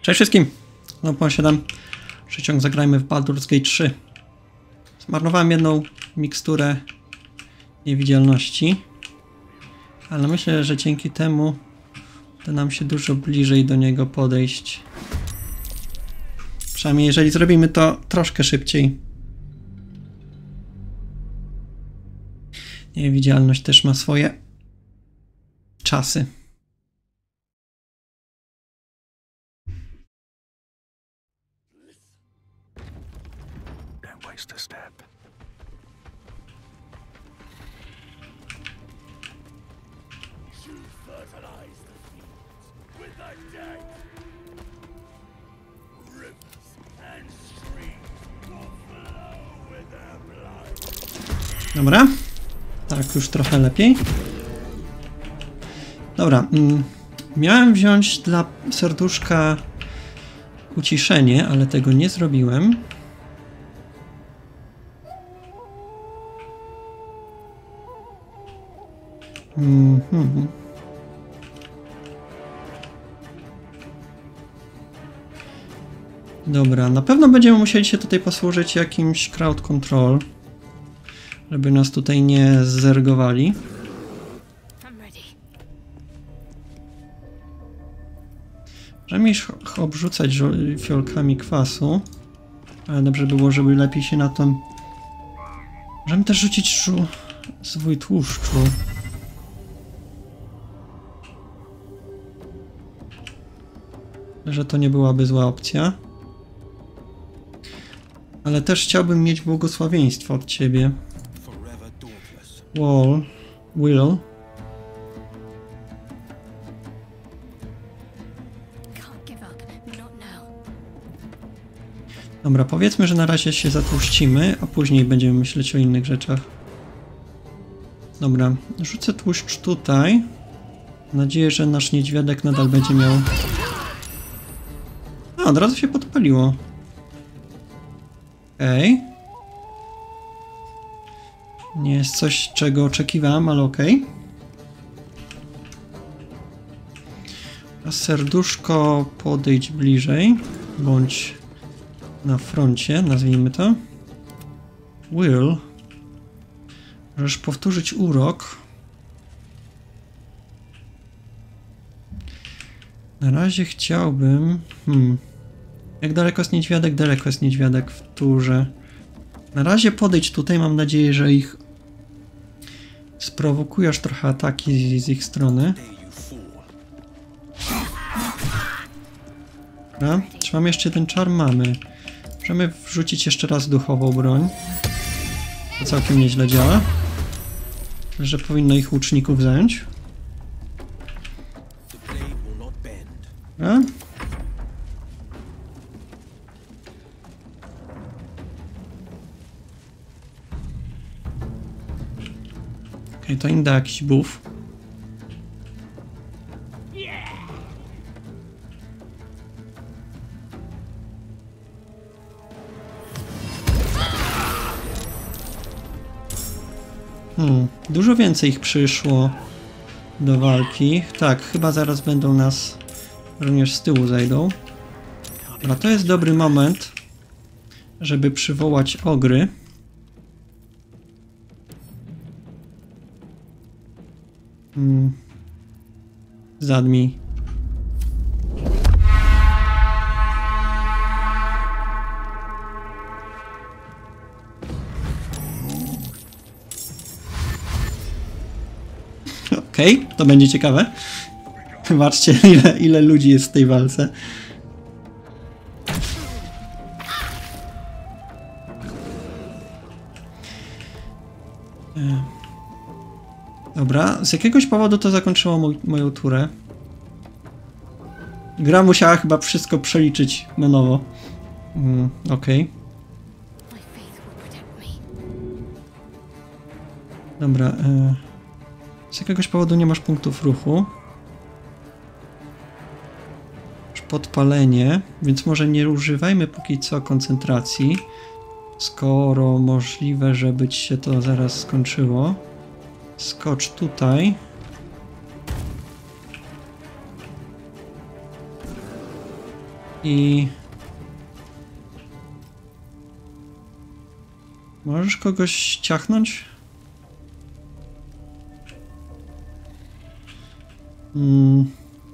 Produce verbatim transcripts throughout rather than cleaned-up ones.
Cześć wszystkim! No posiadam przyciąg, zagrajmy w Baldur's Gate trzy. Zmarnowałem jedną miksturę niewidzialności, ale myślę, że dzięki temu uda nam się dużo bliżej do niego podejść. Przynajmniej jeżeli zrobimy to troszkę szybciej. Niewidzialność też ma swoje czasy. A step. Fertilize the fields with thy dead. Rivers and streams will flow with their blood. Dobra. Tak, już trochę lepiej. Dobra. Mm, miałem wziąć dla serduszka uciszenie, ale tego nie zrobiłem. Mhm. Dobra, na pewno będziemy musieli się tutaj posłużyć jakimś crowd control, żeby nas tutaj nie zergowali. Możemy ich obrzucać fiolkami kwasu, ale dobrze było, żeby lepiej się na to... Możemy też rzucić zwój tłuszczu. Że to nie byłaby zła opcja. Ale też chciałbym mieć błogosławieństwo od ciebie. Wall. Will. Dobra, powiedzmy, że na razie się zatłuścimy, a później będziemy myśleć o innych rzeczach. Dobra, rzucę tłuszcz tutaj. Mam nadzieję, że nasz niedźwiadek nadal będzie miał... A, od razu się podpaliło. Okej. Okay. Nie jest coś, czego oczekiwałem, ale okej. Okay. A serduszko podejdź bliżej, bądź na froncie, nazwijmy to. Will. Możesz powtórzyć urok. Na razie chciałbym... Hmm. Jak daleko jest niedźwiadek? Daleko jest niedźwiadek w turze. Na razie podejdź tutaj, mam nadzieję, że ich sprowokujesz trochę ataki z, z ich strony. Dobra, czy mam jeszcze ten czar? Mamy. Możemy wrzucić jeszcze raz duchową broń. To całkiem nieźle działa. Że powinno ich łuczników zająć. Dobra. Okej, okay, to im da jakiś buff. Hmm, dużo więcej ich przyszło do walki. Tak, chyba zaraz będą nas również z tyłu zajdą. Dobra, to jest dobry moment, żeby przywołać ogry. Hmm. Zadmij. Okej, okay, to będzie ciekawe. Zobaczcie, ile, ile ludzi jest w tej walce. Dobra, z jakiegoś powodu to zakończyło mój, moją turę. Gra musiała chyba wszystko przeliczyć na nowo. Mm, Okej. Okay. Dobra. E, z jakiegoś powodu nie masz punktów ruchu. Masz podpalenie, więc może nie używajmy póki co koncentracji. Skoro możliwe, żeby ci się to zaraz skończyło. Skocz tutaj. I... Możesz kogoś ciachnąć? Hmm.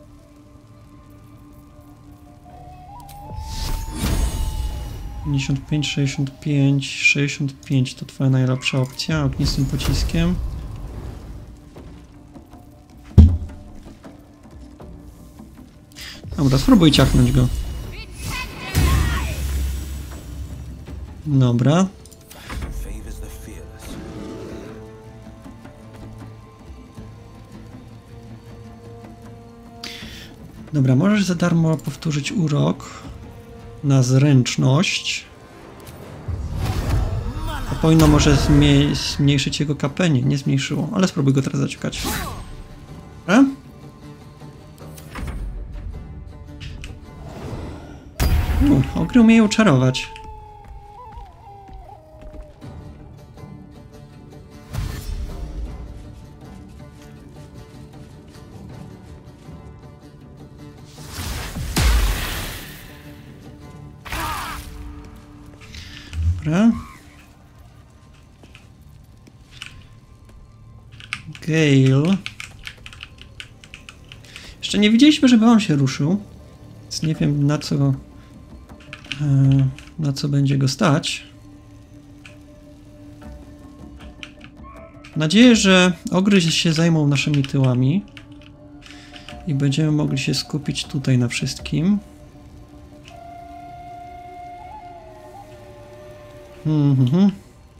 pięćdziesiąt pięć, sześćdziesiąt pięć, sześćdziesiąt pięć to twoja najlepsza opcja, ognistym pociskiem. Dobra, spróbuj ciachnąć go. Dobra. Dobra, możesz za darmo powtórzyć urok na zręczność. To powinno może zmniej zmniejszyć jego K P. Nie, nie zmniejszyło, ale spróbuj go teraz zaciukać. Dobra? U, ogry umieją czarować. Dobra. Gale. Jeszcze nie widzieliśmy, żeby on się ruszył. Więc nie wiem, na co na co będzie go stać. Mam nadzieję, że ogry się zajmą naszymi tyłami i będziemy mogli się skupić tutaj na wszystkim. Mhm.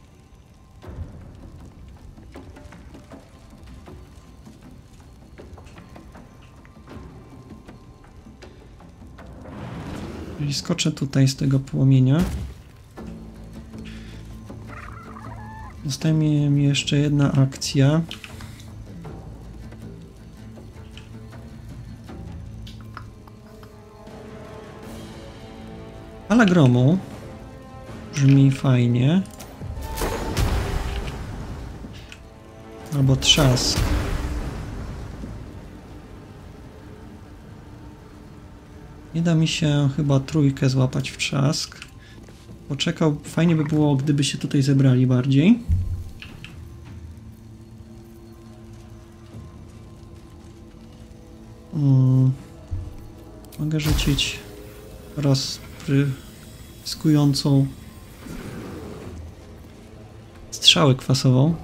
Czyli skoczę tutaj z tego płomienia. Zostaje mi jeszcze jedna akcja. Fala gromu. Brzmi fajnie. Albo trzask. Nie da mi się chyba trójkę złapać w trzask. Poczekał, fajnie by było, gdyby się tutaj zebrali bardziej. Hmm. Mogę rzucić rozpryskującą strzałę kwasową.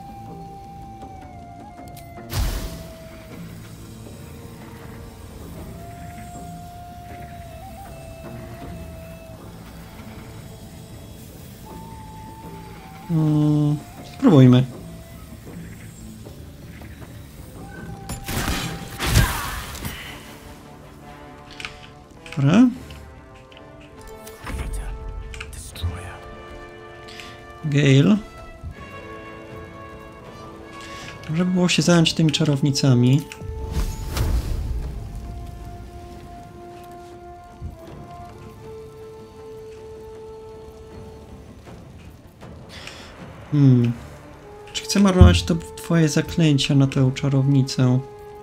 Hmm, spróbujmy. Dobra. Gale. Może by było się zająć tymi czarownicami. Hmm. Czy chcę marnować to twoje zaklęcia na tę czarownicę?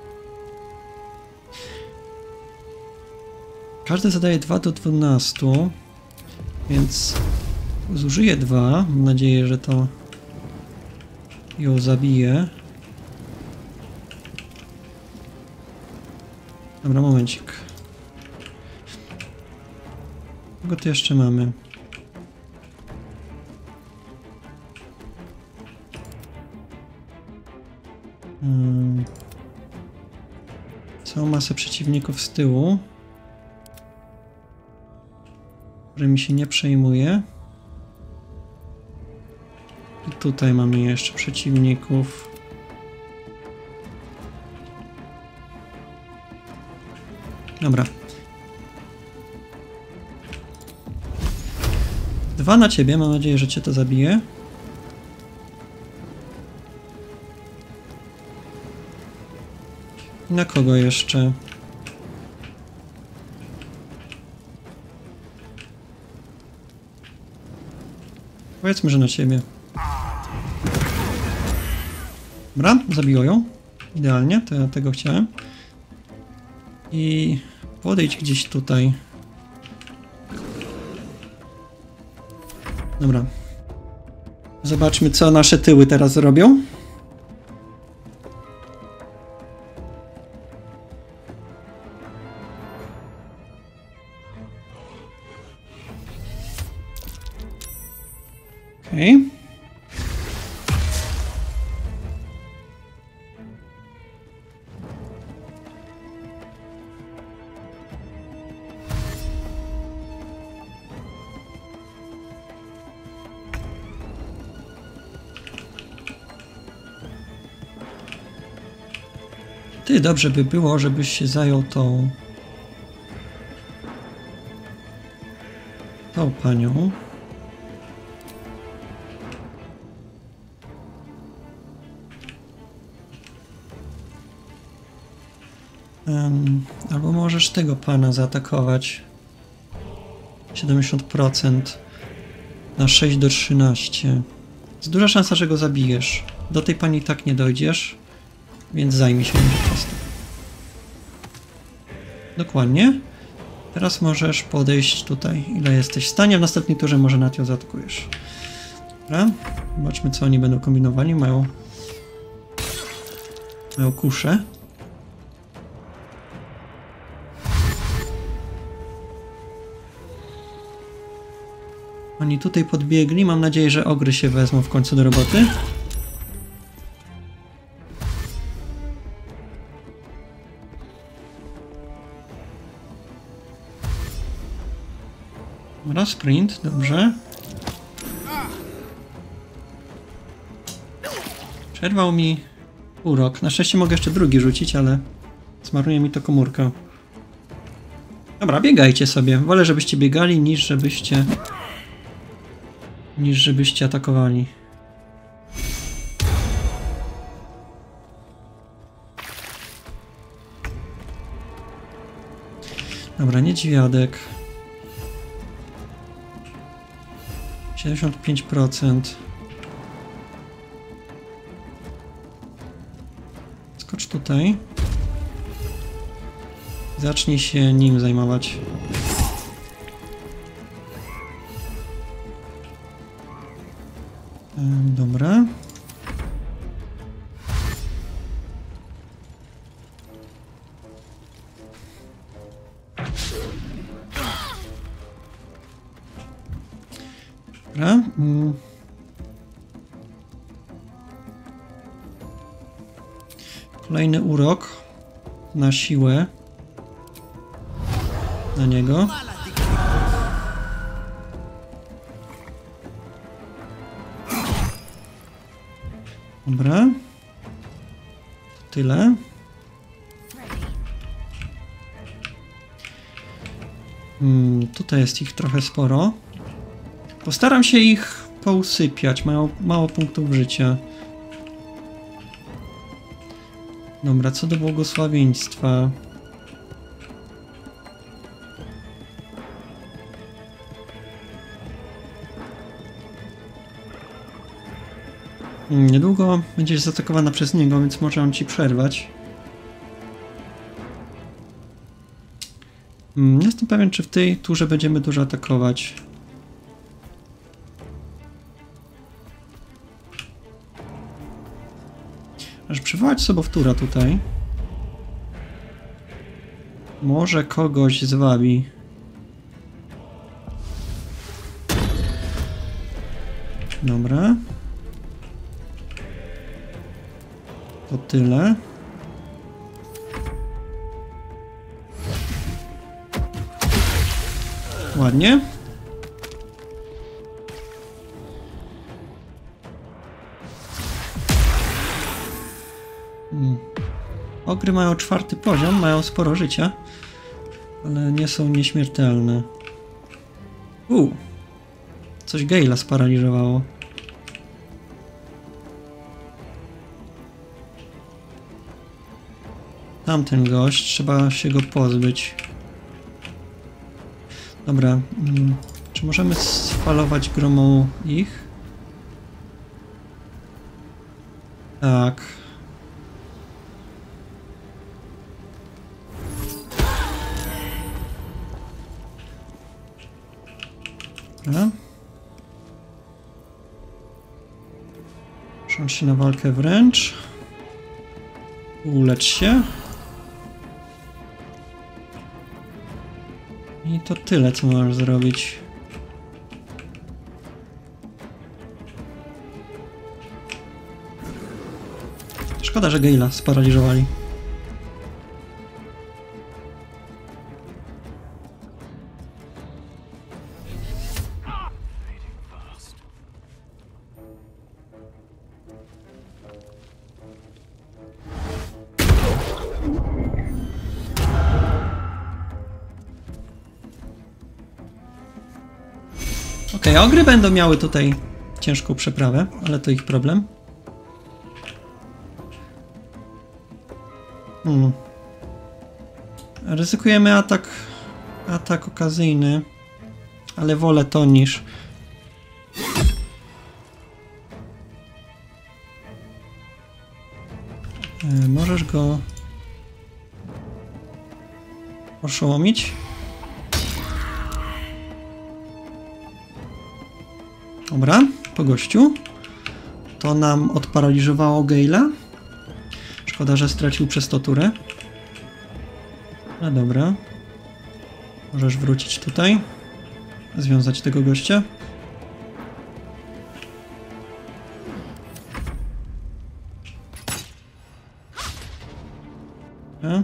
Każdy zadaje dwa do dwunastu, więc zużyję dwa. Mam nadzieję, że to ją zabije. Dobra, momencik. Kogo tu jeszcze mamy? Hmm. Całą masę przeciwników z tyłu, którymi się nie przejmuje. I tutaj mamy jeszcze przeciwników. Dobra. Dwa na ciebie, mam nadzieję, że cię to zabije. I na kogo jeszcze? Powiedzmy, że na ciebie. Dobra, zabiło ją. Idealnie, to ja tego chciałem. I podejdź gdzieś tutaj. Dobra. Zobaczmy, co nasze tyły teraz robią. Okej. Okay. Ty, dobrze by było, żebyś się zajął tą... tą panią. Um, albo możesz tego pana zaatakować. siedemdziesiąt procent na sześć do trzynastu. Jest duża szansa, że go zabijesz. Do tej pani i tak nie dojdziesz, więc zajmij się nim po prostu. Dokładnie. Teraz możesz podejść tutaj, ile jesteś w stanie. W następnej turze może na ją zaatakujesz. Dobra. Zobaczmy, co oni będą kombinowali. Mają... mają kuszę. Oni tutaj podbiegli. Mam nadzieję, że ogry się wezmą w końcu do roboty. Dobra, sprint, dobrze. Przerwał mi urok. Na szczęście mogę jeszcze drugi rzucić, ale zmarnuje mi to komórkę. Dobra, biegajcie sobie. Wolę, żebyście biegali, niż żebyście... niż żebyście atakowali. Dobra, niedźwiadek. siedemdziesiąt pięć procent. Skocz tutaj. Zacznij się nim zajmować. Dobra. Dobra. Mm. Kolejny urok na siłę na niego. Dobra. Tyle. Hmm, tutaj jest ich trochę sporo. Postaram się ich pousypiać. Mają mało punktów życia. Dobra, co do błogosławieństwa. Niedługo będziesz zaatakowana przez niego, więc może on ci przerwać. Nie jestem pewien, czy w tej turze będziemy dużo atakować. Aż przywołać sobowtóra tutaj. Może kogoś zwabi. Dobra. To tyle. Ładnie. Hmm. Ogry mają czwarty poziom, mają sporo życia, ale nie są nieśmiertelne. U, coś Gale'a sparaliżowało. Tamten gość, trzeba się go pozbyć. Dobra, hmm. czy możemy sfalować gromą ich? Tak. Dobra. Przełącz się na walkę wręcz. Ulecz się. I to tyle, co możesz zrobić. Szkoda, że Gale'a sparaliżowali. Okej, okay, ogry będą miały tutaj ciężką przeprawę, ale to ich problem. Hmm. Ryzykujemy atak, atak okazyjny, ale wolę to niż... E, możesz go oszołomić? Dobra, po gościu. To nam odparaliżowało Gale'a. Szkoda, że stracił przez to turę. No dobra. Możesz wrócić tutaj. Związać tego gościa. A?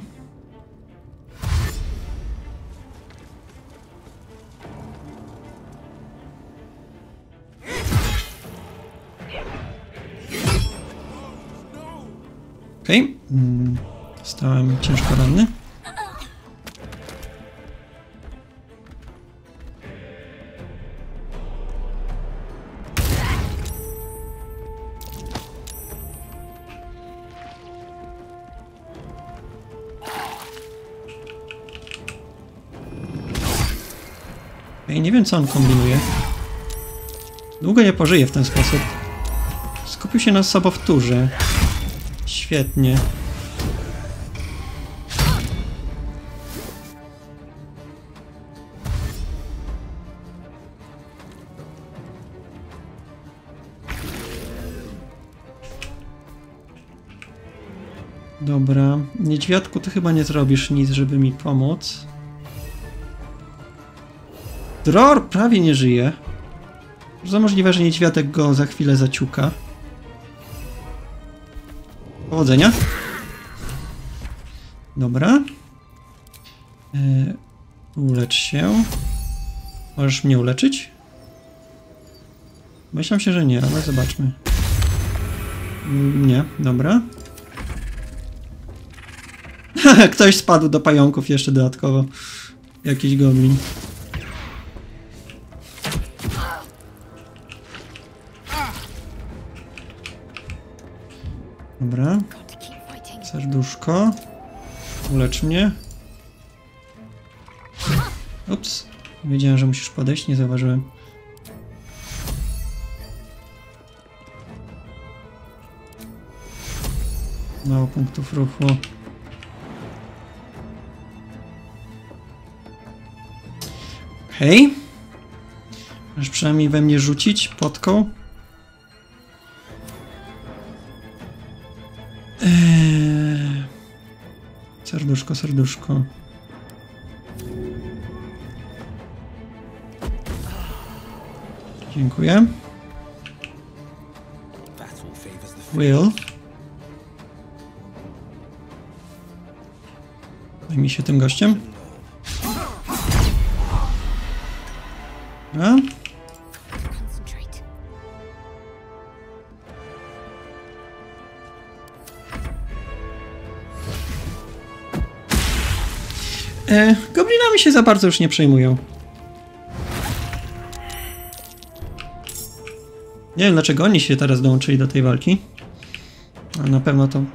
Okej, okay. hmm. Zostałem ciężko ranny. Okay, nie wiem, co on kombinuje. Długo nie pożyje w ten sposób. Skupił się na sobowtórze. Świetnie. Dobra. Niedźwiadku, ty chyba nie zrobisz nic, żeby mi pomóc. Dror prawie nie żyje. Bardzo możliwe, że niedźwiadek go za chwilę zaciuka. Powodzenia. Dobra. Yy, ulecz się. Możesz mnie uleczyć? Myślałem się, że nie, ale zobaczmy. Nie, dobra. Ktoś spadł do pająków jeszcze dodatkowo. Jakiś goblin. Dobra. Serduszko. Ulecz mnie. Ups. Wiedziałem, że musisz podejść, nie zauważyłem. Mało punktów ruchu. Hej. Możesz przynajmniej we mnie rzucić potką. Eee... Serduszko, serduszko. Dziękuję. Will. Zajmij się tym gościem. A? E, goblinami się za bardzo już nie przejmują. Nie wiem, dlaczego oni się teraz dołączyli do tej walki. A na pewno to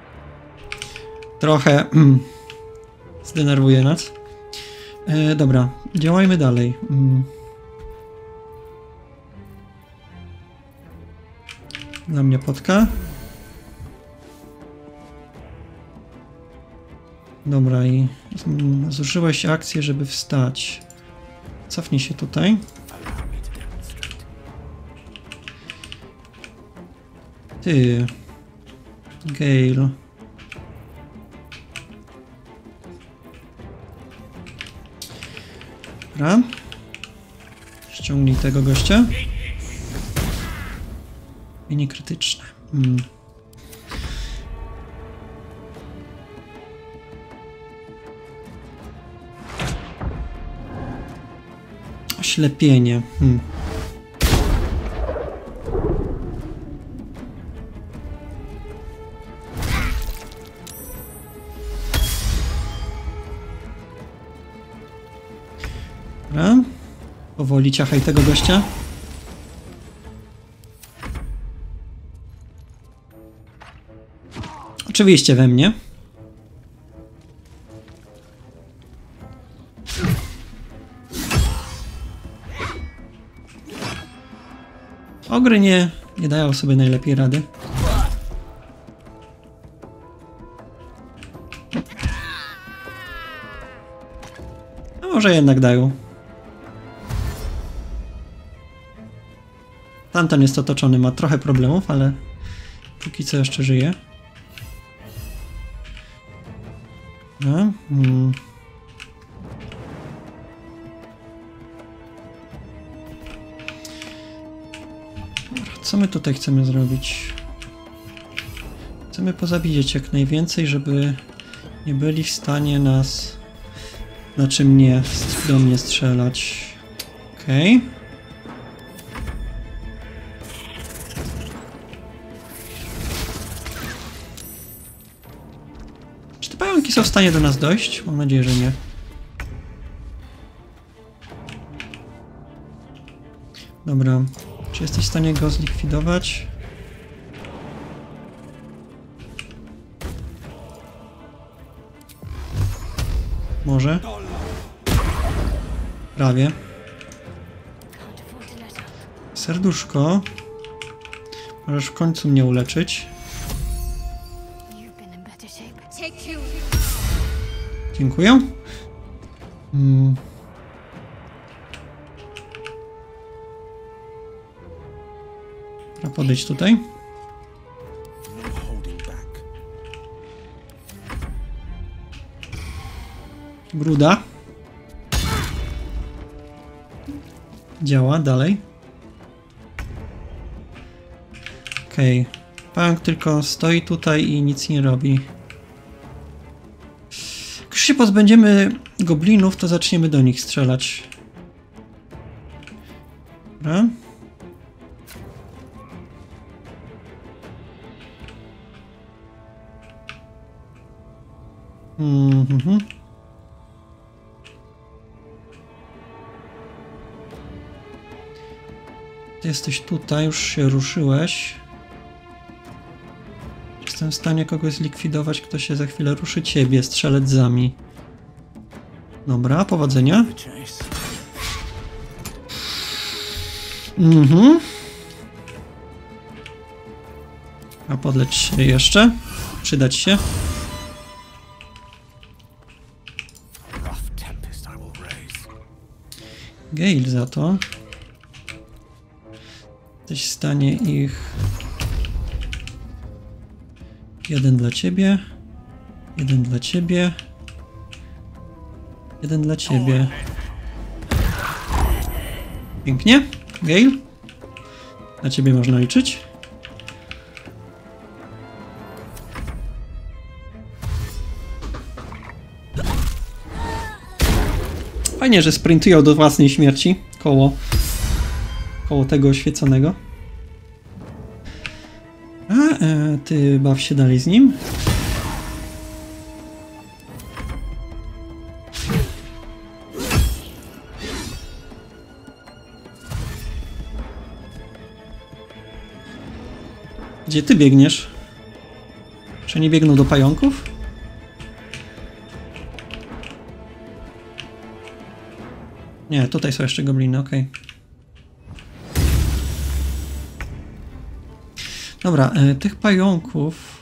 trochę mm, zdenerwuje nas. E, dobra, działajmy dalej. Mm. Dla mnie potka. Dobra, i zużyłeś akcję, żeby wstać. Cofnij się tutaj. ty. Gale. Dobra. Ściągnij tego gościa. Mini krytyczne. Hmm. Oślepienie. Hmm. Dobra. Powoli ciachaj tego gościa. Oczywiście we mnie. Ogry nie, nie dają sobie najlepiej rady. A może jednak dają. Tamten jest otoczony, ma trochę problemów, ale póki co jeszcze żyje. No, hmm. Co my tutaj chcemy zrobić? Chcemy pozabijać jak najwięcej, żeby nie byli w stanie nas, znaczy mnie, do mnie strzelać. Okej. Okay. Czy te pająki są w stanie do nas dojść? Mam nadzieję, że nie. Dobra. Czy jesteś w stanie go zlikwidować? Może? Prawie. Serduszko. Możesz w końcu mnie uleczyć. Dziękuję. Hmm. Trzeba podejść tutaj. Bruda. Działa dalej. Okej. Okay. Pająk tylko stoi tutaj i nic nie robi. Jak już się pozbędziemy goblinów, to zaczniemy do nich strzelać. Dobra. Mhm. Ty jesteś tutaj, już się ruszyłeś. Jestem w stanie kogoś zlikwidować, kto się za chwilę ruszy. Ciebie, strzelec zami. Dobra, powodzenia. Mhm. A podleć się jeszcze. Przydać się. Gale za to. Jesteś w stanie ich... Jeden dla ciebie. Jeden dla ciebie. Jeden dla ciebie. Pięknie. Gale. Na ciebie można liczyć. Fajnie, że sprintują do własnej śmierci koło, koło tego oświeconego. A, e, ty baw się dalej z nim. Gdzie ty biegniesz? Czy nie biegną do pająków? Nie, tutaj są jeszcze gobliny, okej. Okay. Dobra, y, tych pająków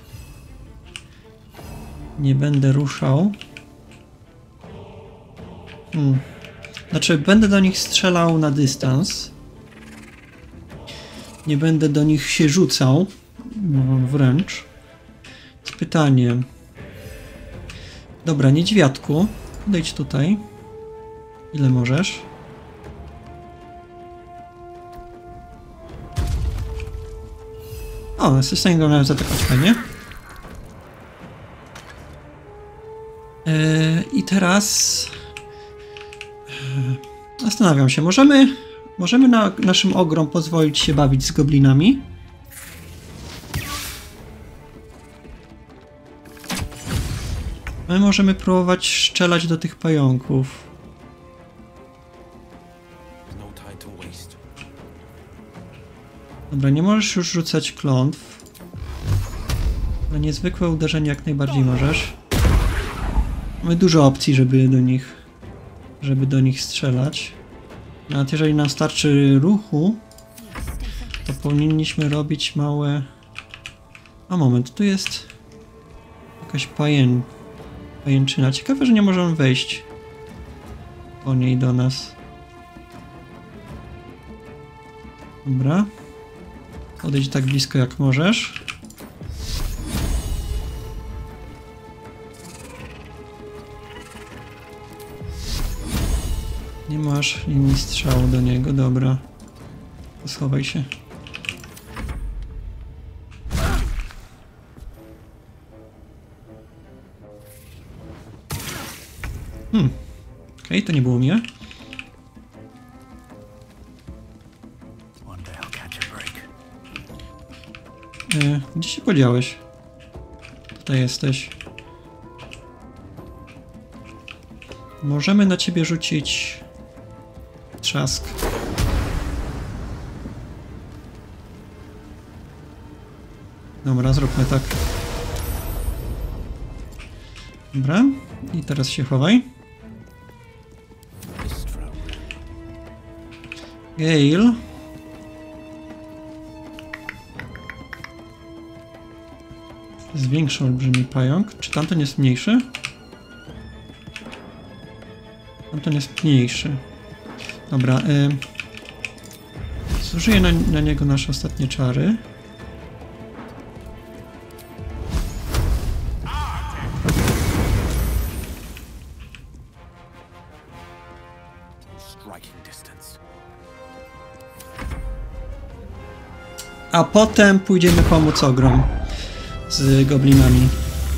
nie będę ruszał. Hmm. Znaczy, będę do nich strzelał na dystans. Nie będę do nich się rzucał. No, wręcz. Pytanie. Dobra, niedźwiadku. Podejdź tutaj. Ile możesz? O, jesteś w stanie go nawet zaatakować, fajnie. Yy, I teraz... Yy, zastanawiam się, możemy... Możemy na naszym ogrom pozwolić się bawić z goblinami? My możemy próbować strzelać do tych pająków. Dobra, nie możesz już rzucać klątw. Ale niezwykłe uderzenie jak najbardziej możesz. Mamy dużo opcji, żeby do nich... żeby do nich strzelać. Nawet jeżeli nam starczy ruchu, to powinniśmy robić małe... A moment, tu jest jakaś paję... pajęczyna. Ciekawe, że nie możemy wejść po niej do nas. Dobra. Odejdź tak blisko jak możesz. Nie masz linii strzału do niego, dobra. Schowaj się. Hmm. Okej, okay, to nie było miłe. E, gdzie się podziałeś? Tutaj jesteś. Możemy na ciebie rzucić trzask. Dobra, zróbmy tak. Dobra, i teraz się chowaj. Gale. Jest większy olbrzymi pająk. Czy tamten jest mniejszy? Tamten jest mniejszy. Dobra. Y Zużyję na, na niego nasze ostatnie czary. A potem pójdziemy pomóc ogrom z goblinami.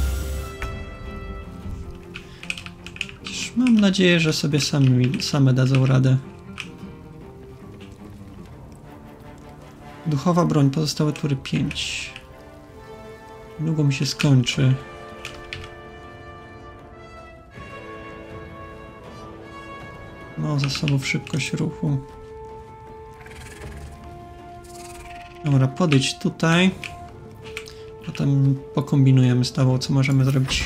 Mam nadzieję, że sobie sami, same dadzą radę. Duchowa broń, pozostałe tury pięć. Długo mi się skończy. No, zasobów szybkość ruchu. Dobra, podejdź tutaj. Potem pokombinujemy z tobą, co możemy zrobić.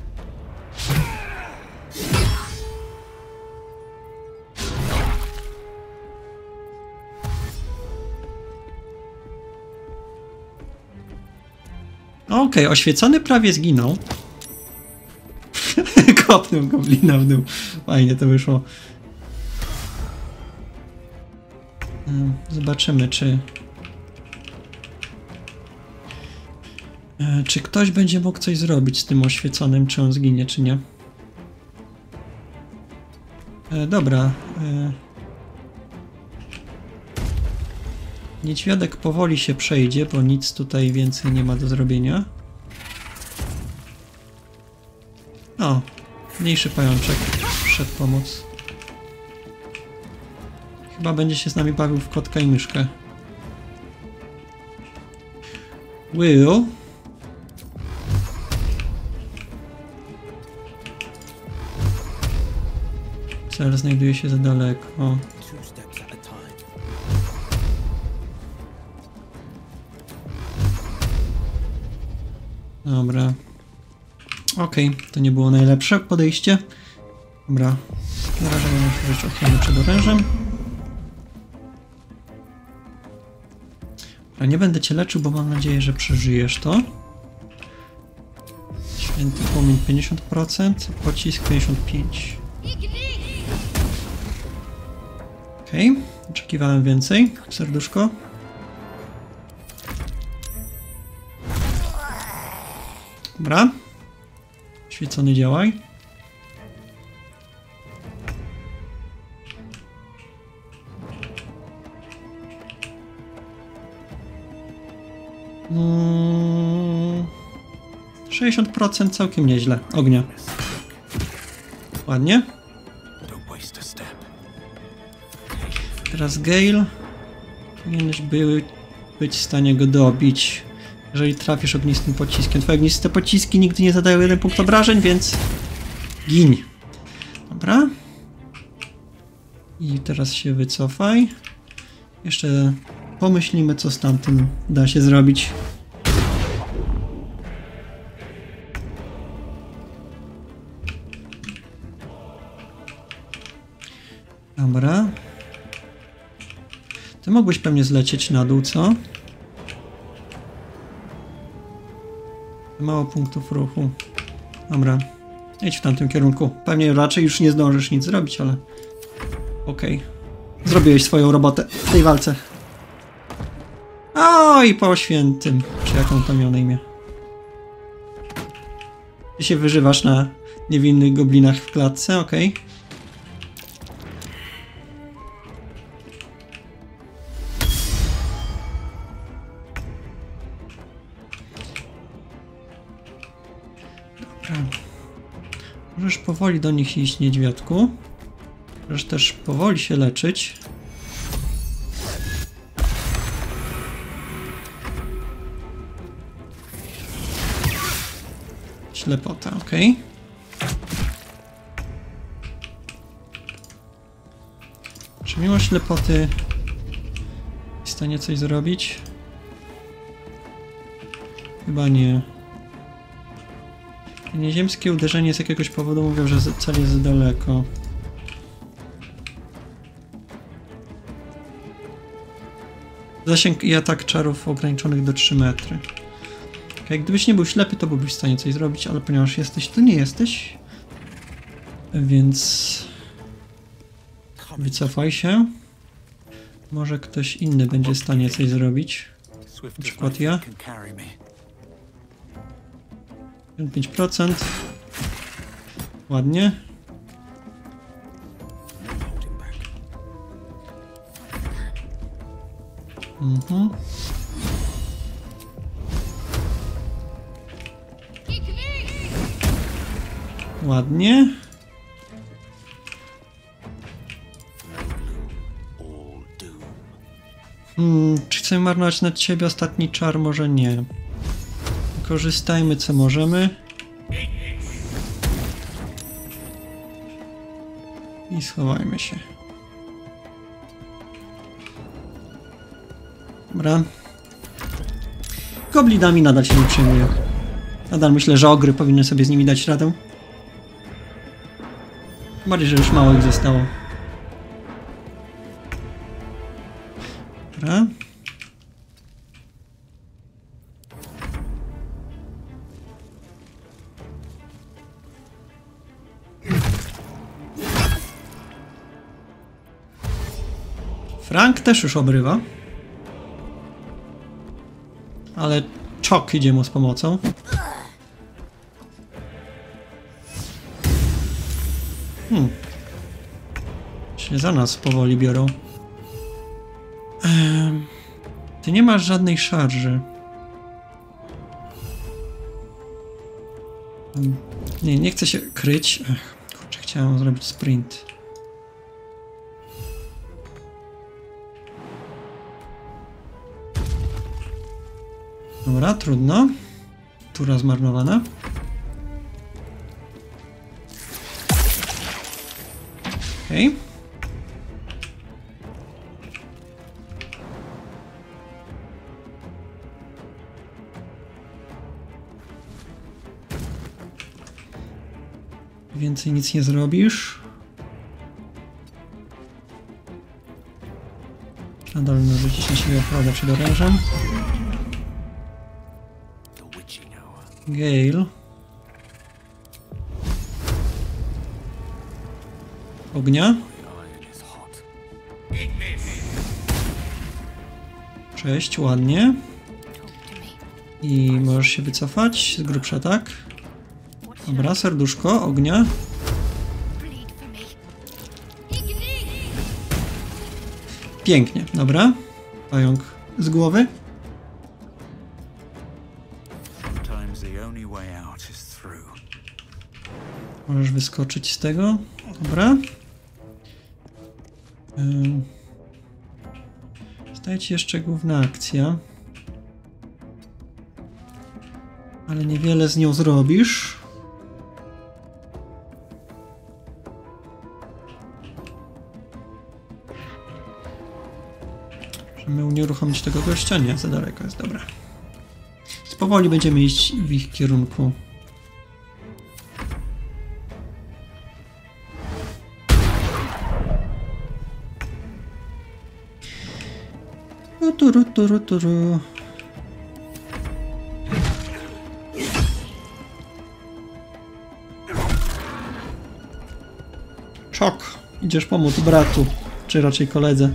Okej, okay, oświecony prawie zginął. Kopnął goblina w dół. Fajnie to wyszło. Zobaczymy, czy... Czy ktoś będzie mógł coś zrobić z tym oświeconym, czy on zginie, czy nie. E, dobra. E... Niedźwiadek powoli się przejdzie, bo nic tutaj więcej nie ma do zrobienia. O, mniejszy pajączek przyszedł pomóc. Chyba będzie się z nami bawił w kotka i myszkę. Will. Cel znajduje się za daleko. Dobra. Okej, okay, to nie było najlepsze podejście. Dobra. Na razie będę musiał użyć ochrony przed orężem. Dobra, nie będę cię leczył, bo mam nadzieję, że przeżyjesz to. Święty płomień pięćdziesiąt procent, pocisk pięćdziesiąt pięć procent. Okej, okay. Oczekiwałem więcej. Serduszko. Dobra. Świecony działaj. Hmm. sześćdziesiąt procent całkiem nieźle. Ognia. Ładnie. Teraz Gale. Powinieneś by być w stanie go dobić, jeżeli trafisz ognistym pociskiem. Twoje ogniste pociski nigdy nie zadają jeden punkt obrażeń, więc gin. Dobra. I teraz się wycofaj. Jeszcze pomyślimy, co z tamtym da się zrobić. Dobra. Ty mógłbyś pewnie zlecieć na dół, co? Mało punktów ruchu. Dobra. Idź w tamtym kierunku. Pewnie raczej już nie zdążysz nic zrobić, ale... Okej. Okay. Zrobiłeś swoją robotę w tej walce. Oj, po świętym. Czy jak on to miał na imię? Ty się wyżywasz na niewinnych goblinach w klatce, okej. Okay. Możesz powoli do nich iść, niedźwiadku. Możesz też powoli się leczyć. Ślepota, ok. Czy mimo ślepoty jest w stanie coś zrobić? Chyba nie. Nieziemskie uderzenie z jakiegoś powodu mówią, że cel jest daleko. Zasięg i atak czarów ograniczonych do trzy metry. Okay, gdybyś nie był ślepy, to byłbyś w stanie coś zrobić, ale ponieważ jesteś, to nie jesteś. Więc... wycofaj się. Może ktoś inny będzie w stanie coś zrobić. Na przykład ja. pięć procent. Ładnie. Mhm. Ładnie. Hmm, czy chcemy marnować na ciebie ostatni czar? Może nie. Korzystajmy co możemy. I schowajmy się. Dobra. Goblinami nadal się nie przejmuję. Nadal myślę, że ogry powinny sobie z nimi dać radę. Bardziej, że już mało ich zostało. Dobra. Frank też już obrywa. Ale Czok idzie mu z pomocą. Hmm. Się za nas powoli biorą. Ehm, ty nie masz żadnej szarży. Nie, nie chcę się kryć. Ech, kurczę, chciałem zrobić sprint. Dobra, trudno. Tura zmarnowana. Okej. Okay. Więcej nic nie zrobisz. Nadal narzucić na siebie oprawę przed orężem. Gale. Ognia. Cześć, ładnie. I możesz się wycofać z grubsza, tak? Dobra, serduszko, ognia. Pięknie, dobra. Pająk z głowy. Możesz wyskoczyć z tego. Dobra. Ym. Zostaje ci jeszcze główna akcja. Ale niewiele z nią zrobisz. Możemy unieruchomić tego gościa? Nie, za daleko jest, dobra. Więc powoli będziemy iść w ich kierunku. Turu, turu, turu. Czok, idziesz pomóc bratu, czy raczej koledze.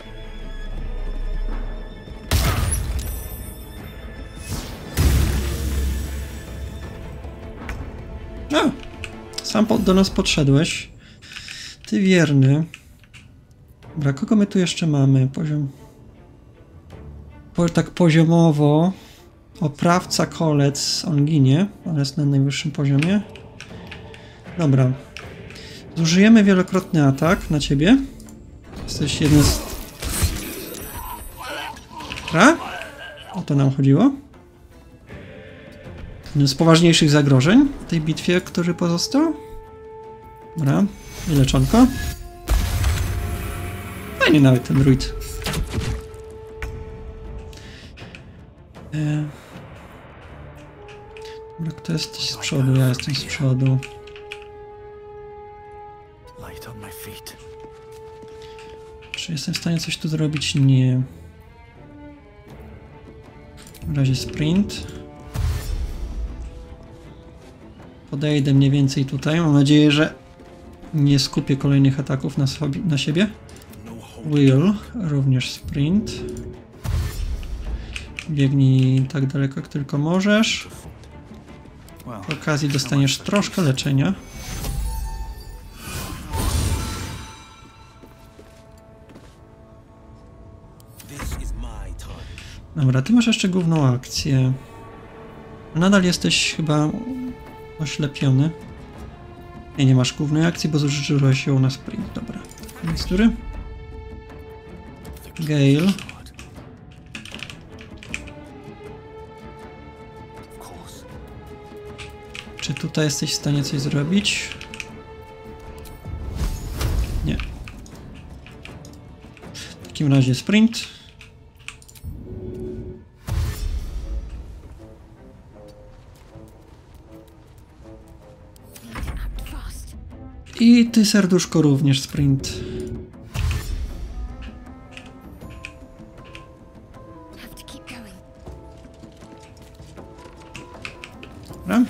A, sam po, do nas podszedłeś. Ty wierny. Dobra, kogo my tu jeszcze mamy? Poziom... Po, tak poziomowo. Oprawca kolec, on ginie. On jest na najwyższym poziomie. Dobra. Zużyjemy wielokrotny atak na ciebie. Jesteś jednym z... Dobra? O to nam chodziło. Jednym z poważniejszych zagrożeń w tej bitwie, który pozostał. Dobra. I leczonko. Fajnie nawet ten druid. E... Dobra, kto jesteś z przodu? Ja jestem z przodu. Czy jestem w stanie coś tu zrobić? Nie. W razie sprint. Podejdę mniej więcej tutaj. Mam nadzieję, że nie skupię kolejnych ataków na, sobie, na siebie. Will, również sprint. Biegnij tak daleko, jak tylko możesz. Przy okazji dostaniesz troszkę leczenia. Dobra, ty masz jeszcze główną akcję. Nadal jesteś chyba oślepiony. Nie, nie masz głównej akcji, bo zużyłeś ją na sprint. Dobra, więc który? Gale. Czy tutaj jesteś w stanie coś zrobić? Nie. W takim razie sprint. I ty, serduszko, również sprint. Dobra.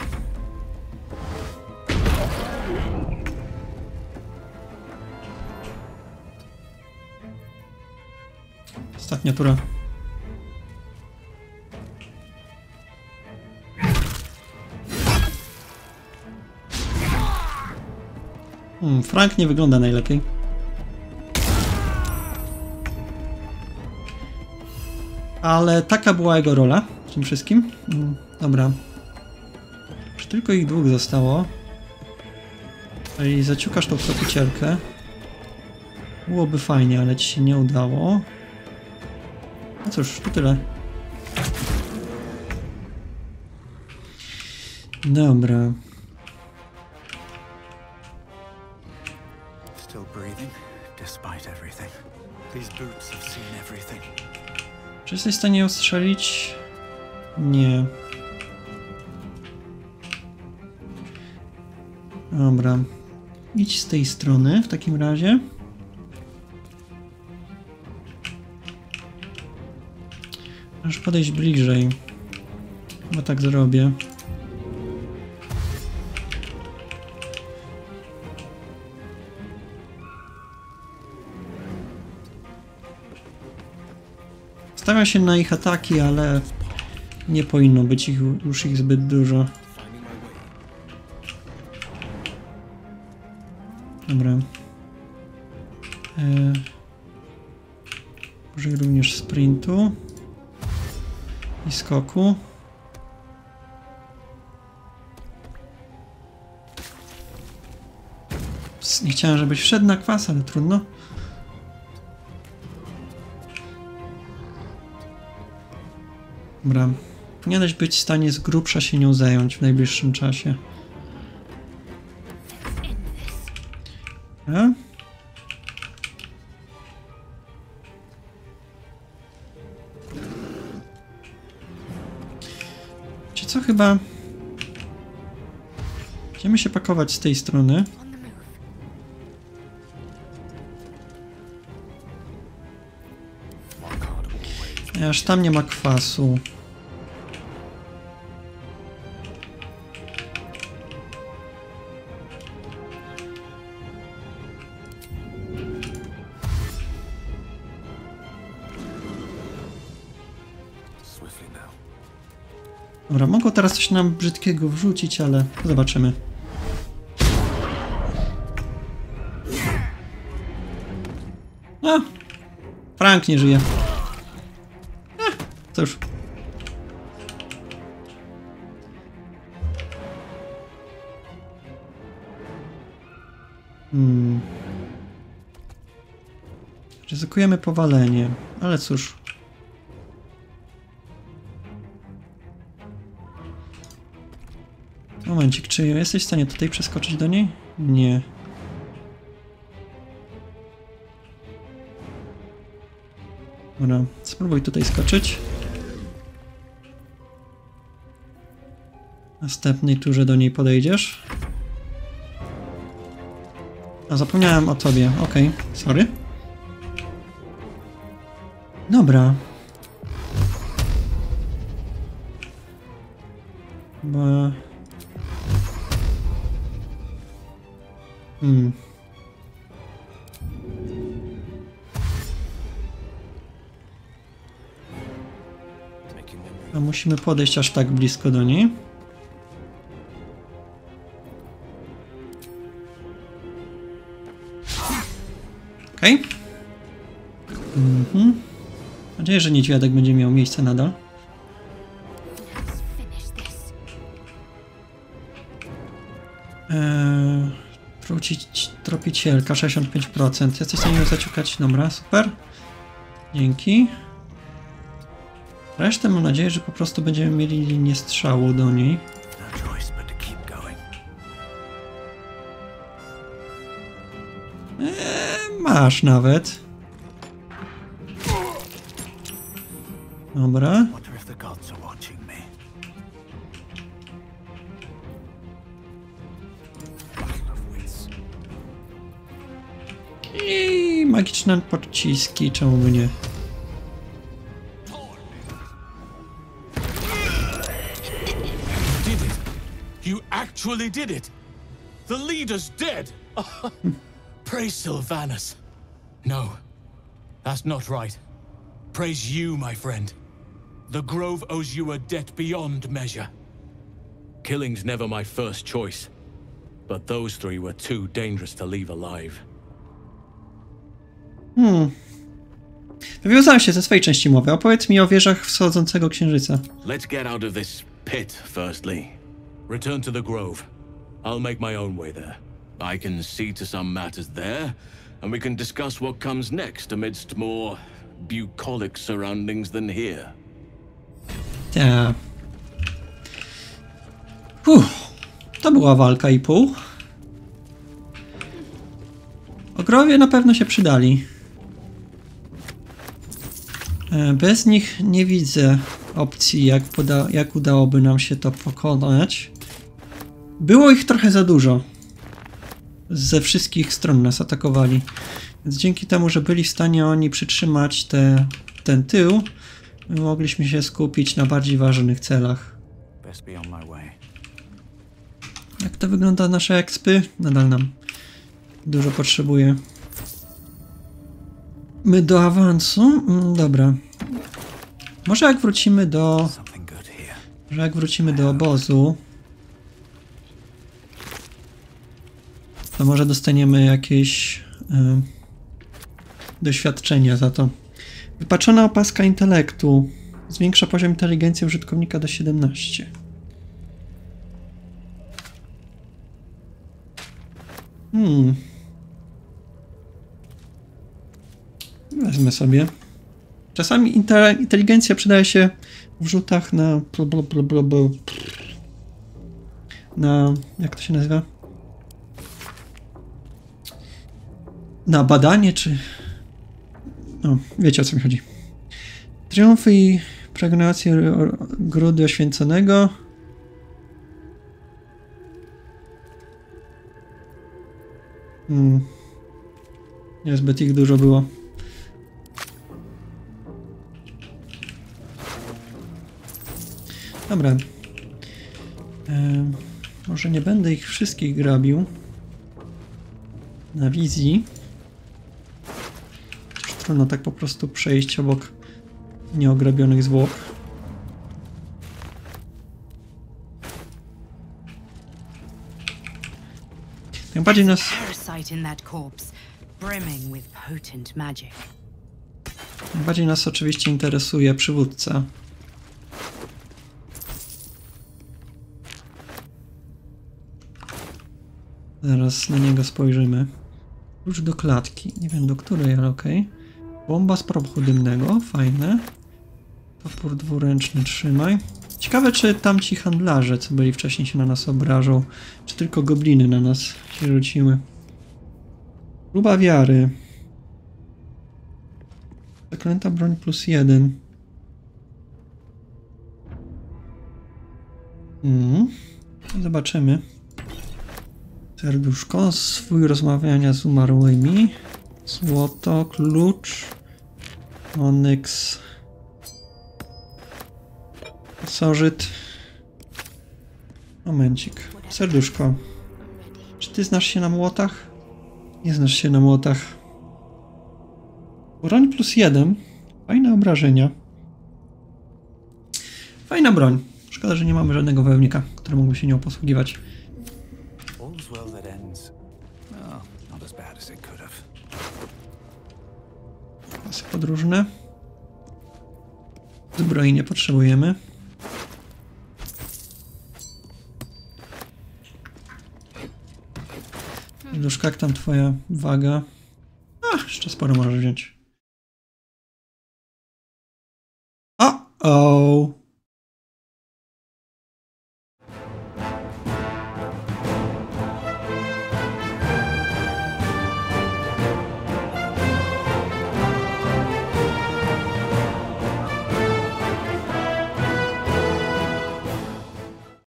Ostatnia tura. Hmm, Frank nie wygląda najlepiej. Ale taka była jego rola w tym wszystkim. Hmm, dobra. Już tylko ich dwóch zostało. Jeżeli zaciukasz tą tropicielkę, byłoby fajnie, ale ci się nie udało. No cóż, to tyle. Dobra. Czy jesteś w stanie ją strzelić? Nie. Dobra. Idź z tej strony w takim razie. Możesz podejść bliżej. Chyba tak zrobię. Stawiam się na ich ataki, ale Nie powinno być ich, już ich zbyt dużo. Dobra. E, może również sprintu i skoku. Pss, nie chciałem, żebyś wszedł na kwas, ale trudno. Dobra. Powinieneś być w stanie z grubsza się nią zająć w najbliższym czasie. A? Czy co chyba? Będziemy się pakować z tej strony. Aż tam nie ma kwasu. Dobra, mogą teraz coś nam brzydkiego wrzucić, ale zobaczymy. No, Frank nie żyje. Eh, cóż. Hmm. Ryzykujemy powalenie, ale cóż. Momencik, czy jesteś w stanie tutaj przeskoczyć do niej? Nie. Dobra, spróbuj tutaj skoczyć. W następnej turze do niej podejdziesz. A zapomniałem o tobie, okej, okay. Sorry. Dobra. Bo... Hmm. A musimy podejść aż tak blisko do niej. Okej. Okay. Mhm. Mam nadzieję, że niedźwiadek będzie miał miejsce nadal. Eee, Trucić tropicielka sześćdziesiąt pięć procent. Jesteś w stanie ją zaciukać? Dobra, super. Dzięki. Resztę mam nadzieję, że po prostu będziemy mieli linię strzału do niej. Eee, masz nawet. Dobra. I magiczne pociski, czemu by nie? Did it? You actually did it! The leader's dead! Praise Sylvanus. No, that's not right. Praise you, my friend. The Grove owes you a debt beyond measure. Killing's never my first choice, but those three were too dangerous to leave alive. Hmm. Wywiązałem się ze swojej części mowy. Opowiedz mi o wieżach wschodzącego księżyca. Let's get out of this pit, firstly. Return to the Grove. I'll make my own way there. I can see to some matters there, and we can discuss what comes next amidst more bucolic surroundings than here. Ta. Uff, to była walka i pół. Ogrowie na pewno się przydali. Bez nich nie widzę opcji, jak, poda jak udałoby nam się to pokonać. Było ich trochę za dużo. Ze wszystkich stron nas atakowali. Więc dzięki temu, że byli w stanie oni przytrzymać te, ten tył, my mogliśmy się skupić na bardziej ważnych celach. Jak to wygląda nasze ekspy? Nadal nam dużo potrzebuje. My do awansu? Dobra. Może jak wrócimy do że jak wrócimy do obozu, to może dostaniemy jakieś y, doświadczenia za to. Wypaczona opaska intelektu zwiększa poziom inteligencji użytkownika do siedemnaście. Hmm. Wezmę sobie. Czasami inteligencja przydaje się w rzutach na... na... jak to się nazywa? Na badanie, czy... No, wiecie, o co mi chodzi. Triumfy i pregnacje grudy oświęconego. Hmm. Niezbyt ich dużo było. Dobra. E, może nie będę ich wszystkich grabił na wizji. Trudno tak po prostu przejść obok nieograbionych zwłok. Najbardziej nas... Najbardziej nas oczywiście interesuje przywódca. Zaraz na niego spojrzymy. Klucz do klatki. Nie wiem do której, ale okej. Okay. Bomba z prochu dymnego. Fajne. Topór dwuręczny trzymaj. Ciekawe, czy tamci handlarze, co byli wcześniej, się na nas obrażą. Czy tylko gobliny na nas się rzuciły. Próba wiary. Zaklęta broń plus jeden. Hmm. Zobaczymy. Serduszko, swój rozmawiania z umarłymi. Złoto, klucz. Onyks. Pasożyt. Momencik. Serduszko. Czy ty znasz się na młotach? Nie znasz się na młotach. Broń plus jeden. Fajne obrażenia. Fajna broń. Szkoda, że nie mamy żadnego wojownika, który mógłby się nią posługiwać. Pasy podróżne. Zbroi nie potrzebujemy. Duszka, jak tam twoja waga? A, jeszcze sporo możesz wziąć. O! O!